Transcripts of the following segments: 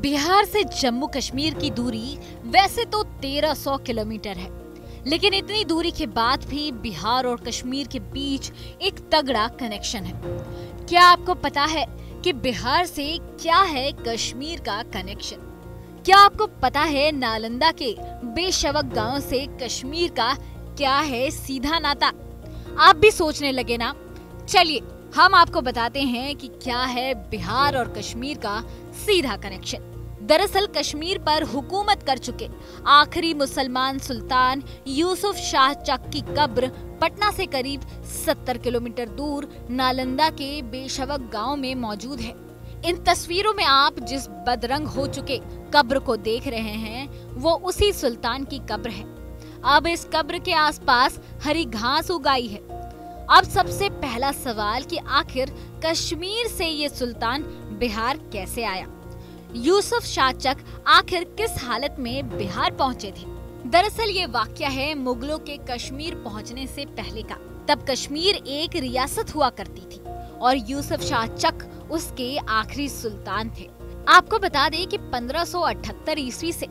बिहार से जम्मू कश्मीर की दूरी वैसे तो 1300 किलोमीटर है, लेकिन इतनी दूरी के बाद भी बिहार और कश्मीर के बीच एक तगड़ा कनेक्शन है। क्या आपको पता है कि बिहार से क्या है कश्मीर का कनेक्शन? क्या आपको पता है नालंदा के बेशवक गांव से कश्मीर का क्या है सीधा नाता? आप भी सोचने लगे ना? चलिए हम आपको बताते हैं कि क्या है बिहार और कश्मीर का सीधा कनेक्शन। दरअसल कश्मीर पर हुकूमत कर चुके आखिरी मुसलमान सुल्तान यूसुफ शाह चक की कब्र पटना से करीब 70 किलोमीटर दूर नालंदा के बेशवक गांव में मौजूद है। इन तस्वीरों में आप जिस बदरंग हो चुके कब्र को देख रहे हैं वो उसी सुल्तान की कब्र है। अब इस कब्र के आसपास हरी घास उगाई है। अब सबसे पहला सवाल कि आखिर कश्मीर से ये सुल्तान बिहार कैसे आया? यूसुफ शाह चक आखिर किस हालत में बिहार पहुंचे थे? दरअसल ये वाकया है मुगलों के कश्मीर पहुंचने से पहले का। तब कश्मीर एक रियासत हुआ करती थी और यूसुफ शाह चक उसके आखिरी सुल्तान थे। आपको बता दें कि 1578 ईस्वी से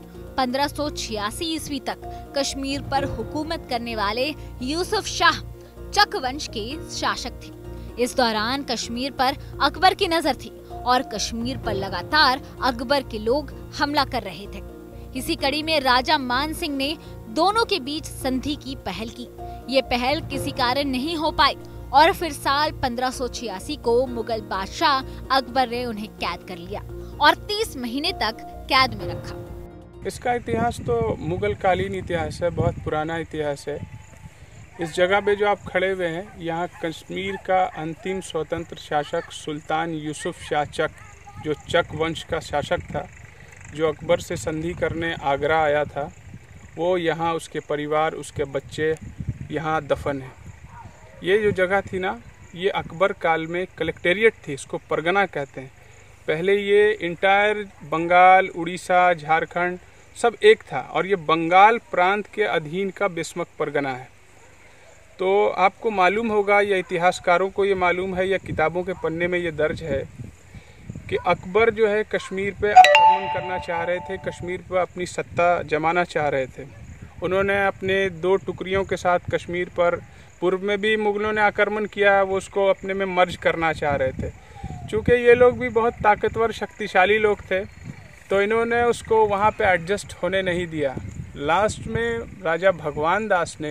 1586 ईस्वी तक कश्मीर पर हुकूमत करने वाले यूसुफ शाह चक वंश के शासक थे। इस दौरान कश्मीर पर अकबर की नजर थी और कश्मीर पर लगातार अकबर के लोग हमला कर रहे थे। इसी कड़ी में राजा मान सिंह ने दोनों के बीच संधि की पहल की। ये पहल किसी कारण नहीं हो पाई और फिर साल 1586 को मुगल बादशाह अकबर ने उन्हें कैद कर लिया और 30 महीने तक कैद में रखा। इसका इतिहास तो मुगल कालीन इतिहास है, बहुत पुराना इतिहास है। इस जगह पे जो आप खड़े हुए हैं, यहाँ कश्मीर का अंतिम स्वतंत्र शासक सुल्तान यूसुफ शाह चक, जो चक वंश का शासक था, जो अकबर से संधि करने आगरा आया था, वो यहाँ उसके परिवार, उसके बच्चे यहाँ दफन हैं। ये जो जगह थी ना, ये अकबर काल में कलेक्टेरिएट थी, इसको परगना कहते हैं। पहले ये इंटायर बंगाल, उड़ीसा, झारखंड सब एक था और ये बंगाल प्रांत के अधीन का बिस्मक परगना है। तो आपको मालूम होगा या इतिहासकारों को ये मालूम है या किताबों के पन्ने में ये दर्ज है कि अकबर जो है कश्मीर पे आक्रमण करना चाह रहे थे, कश्मीर पर अपनी सत्ता जमाना चाह रहे थे। उन्होंने अपने 2 टुकड़ियों के साथ कश्मीर पर पूर्व में भी मुगलों ने आक्रमण किया, वो उसको अपने में मर्ज करना चाह रहे थे। चूँकि ये लोग भी बहुत ताकतवर शक्तिशाली लोग थे तो इन्होंने उसको वहाँ पे एडजस्ट होने नहीं दिया। लास्ट में राजा भगवान दास ने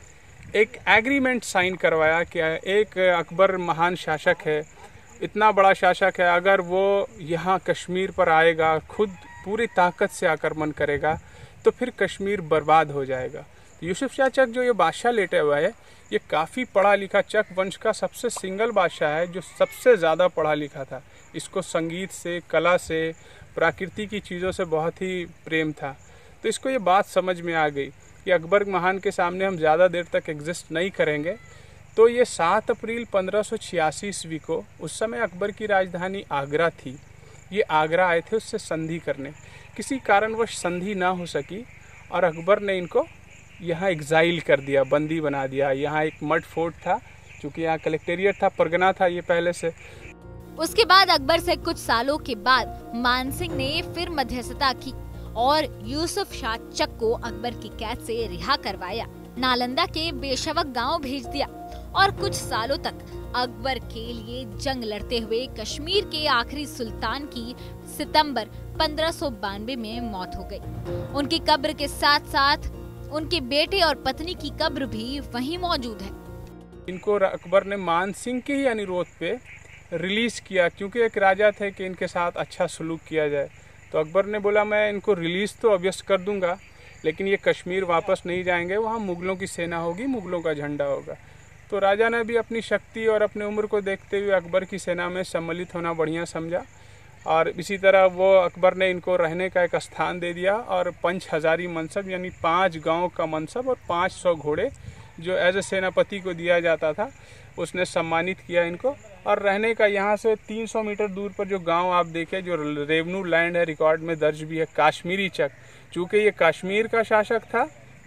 एक एग्रीमेंट साइन करवाया कि एक अकबर महान शासक है, इतना बड़ा शासक है, अगर वो यहाँ कश्मीर पर आएगा, खुद पूरी ताकत से आक्रमण करेगा तो फिर कश्मीर बर्बाद हो जाएगा। यूसुफ शाह चक जो ये बादशाह लेटे हुआ है, ये काफ़ी पढ़ा लिखा चक वंश का सबसे सिंगल बादशाह है जो सबसे ज़्यादा पढ़ा लिखा था। इसको संगीत से, कला से, प्रकृति की चीज़ों से बहुत ही प्रेम था। तो इसको ये बात समझ में आ गई कि अकबर महान के सामने हम ज़्यादा देर तक एग्जिस्ट नहीं करेंगे। तो ये 7 अप्रैल 1586 ईस्वी को, उस समय अकबर की राजधानी आगरा थी, ये आगरा आए थे उससे संधि करने। किसी कारणवश संधि ना हो सकी और अकबर ने इनको यहाँ एग्जाइल कर दिया, बंदी बना दिया। यहाँ एक मड फोर्ट था, क्योंकि यहाँ कलेक्टेरिएट था, परगना था ये पहले से। उसके बाद अकबर से कुछ सालों के बाद मान सिंह ने फिर मध्यस्थता की और यूसुफ शाह चक को अकबर की कैद से रिहा करवाया, नालंदा के बेशवक गांव भेज दिया और कुछ सालों तक अकबर के लिए जंग लड़ते हुए कश्मीर के आखिरी सुल्तान की सितंबर 1592 में मौत हो गई। उनकी कब्र के साथ साथ उनके बेटे और पत्नी की कब्र भी वहीं मौजूद है। इनको अकबर ने मान सिंह के ही अनुरोध पे रिलीज किया, क्योंकि एक राजा थे कि इनके साथ अच्छा सलूक किया जाए। तो अकबर ने बोला मैं इनको रिलीज़ तो ऑब्वियस कर दूंगा, लेकिन ये कश्मीर वापस नहीं जाएंगे, वहाँ मुगलों की सेना होगी, मुगलों का झंडा होगा। तो राजा ने भी अपनी शक्ति और अपनी उम्र को देखते हुए अकबर की सेना में सम्मिलित होना बढ़िया समझा और इसी तरह वो अकबर ने इनको रहने का एक स्थान दे दिया और 5 हज़ारी मनसब यानी 5 गाँव का मनसब और 500 घोड़े जो एज ए सेनापति को दिया जाता था, उसने सम्मानित किया इनको। और रहने का यहाँ से 300 मीटर दूर पर जो गांव आप देखें, जो रेवेन्यू लैंड है, रिकॉर्ड में दर्ज भी है, कश्मीरी चक। चूँकि ये कश्मीर का शासक था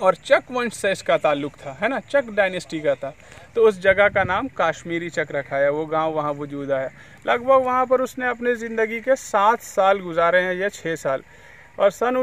और चक वंश से इसका ताल्लुक था, है ना, चक डायनेस्टी का था। तो उस जगह का नाम काश्मीरी चक रखा है, वो गांव वहाँ वजूद आया। लगभग वहाँ पर उसने अपने ज़िंदगी के 7 साल गुजारे हैं या 6 साल। और सन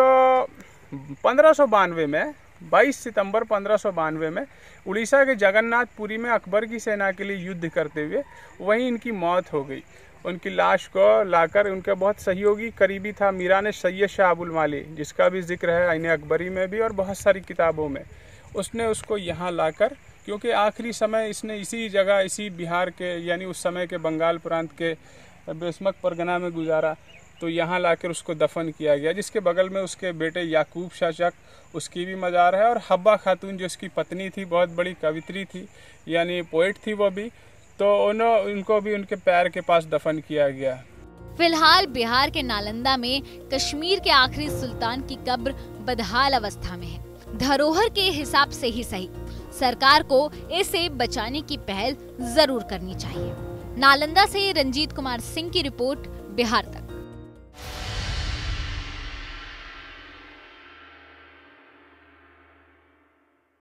1592 में 22 सितंबर 1592 में उड़ीसा के जगन्नाथपुरी में अकबर की सेना के लिए युद्ध करते हुए वहीं इनकी मौत हो गई। उनकी लाश को लाकर उनका बहुत सहयोगी करीबी था मीरान सैयद शाह अबुल माली, जिसका भी जिक्र है आईने अकबरी में भी और बहुत सारी किताबों में। उसने उसको यहाँ लाकर, क्योंकि आखिरी समय इसने इसी जगह, इसी बिहार के यानी उस समय के बंगाल प्रांत के बेसमक परगना में गुजारा, तो यहाँ लाकर उसको दफन किया गया। जिसके बगल में उसके बेटे याकूब शाह चक, उसकी भी मज़ार है, और हब्बा खातून जो उसकी पत्नी थी, बहुत बड़ी कवित्री थी यानी पोइट थी वो भी, तो उनको भी उनके पैर के पास दफन किया गया। फिलहाल बिहार के नालंदा में कश्मीर के आखिरी सुल्तान की कब्र बदहाल अवस्था में है। धरोहर के हिसाब से ही सही, सरकार को इसे बचाने की पहल जरूर करनी चाहिए। नालंदा से रंजीत कुमार सिंह की रिपोर्ट, बिहार तक।